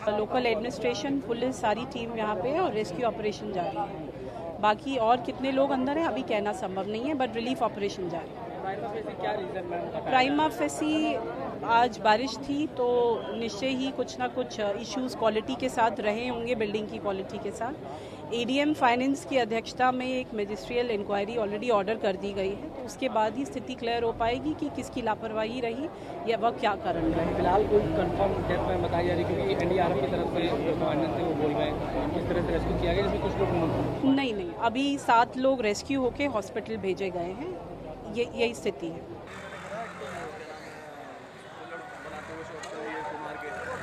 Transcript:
Local administration, police, सारी team यहाँ पे है और रेस्क्यू ऑपरेशन जारी है। बाकी और कितने लोग अंदर हैं अभी कहना संभव नहीं है, बट रिलीफ ऑपरेशन जारी है। क्या रीजन मैम? प्राइमा फेसी आज बारिश थी तो निश्चय ही कुछ ना कुछ इश्यूज क्वालिटी के साथ रहे होंगे, बिल्डिंग की क्वालिटी के साथ। एडीएम फाइनेंस की अध्यक्षता में एक मैजिस्ट्रियल इंक्वायरी ऑलरेडी ऑर्डर कर दी गई है, तो उसके बाद ही स्थिति क्लियर हो पाएगी कि किसकी लापरवाही रही या वह क्या कारण रहे। फिलहाल कोई कंफर्म डेथ में बताई जा रही है, क्योंकि एनडीआरएफ की तरफ से जो कमांडेंट थे वो बोल रहे हैं किस तरह से रेस्क्यू किया गया, जिसमें कुछ लोग नहीं, अभी 7 लोग रेस्क्यू होके हॉस्पिटल भेजे गए हैं, यही स्थिति है।